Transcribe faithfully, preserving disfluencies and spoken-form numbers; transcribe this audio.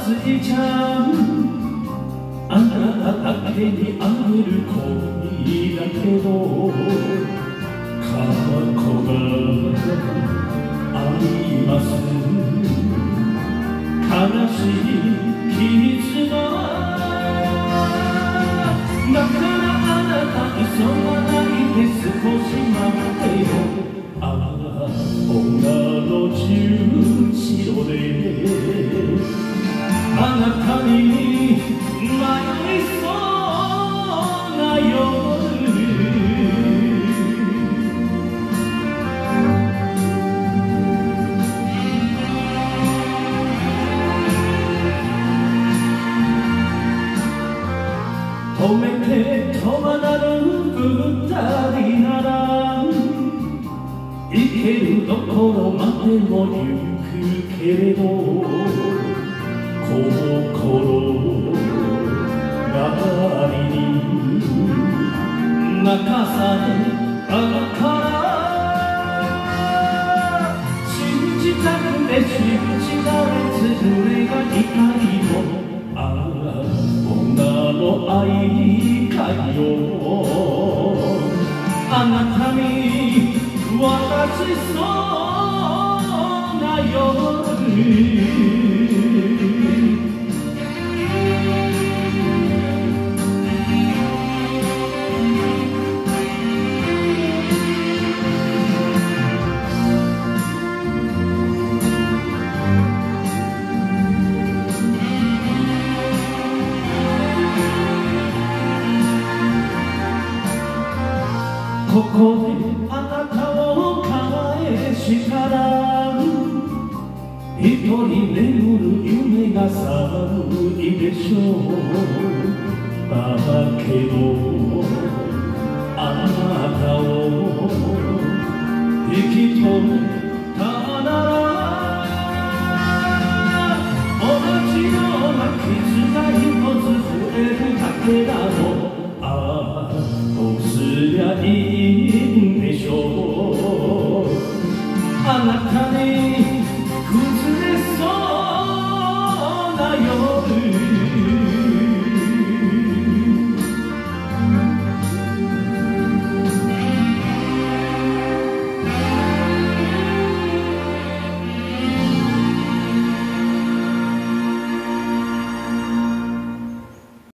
ついちゃうあなただけにあげる恋だけど過去があります悲しい傷がだからあなた急がないで少し待ってよああ女の十字路であなたに迷いそうな夜止めて止まらぬ二人なら行けるところまでも行くけれど心がりに泣かされあなたから信じたくて信じられず胸が痛いのああ女の愛かよあなたに渡しそうな夜ここであなたを返したら一人眠る夢が寒いでしょうだけどあなたを引き止めたなら同じような傷が一つ増えるだけだろうああどうすりゃいいんでしょうあなたに崩れそうな夜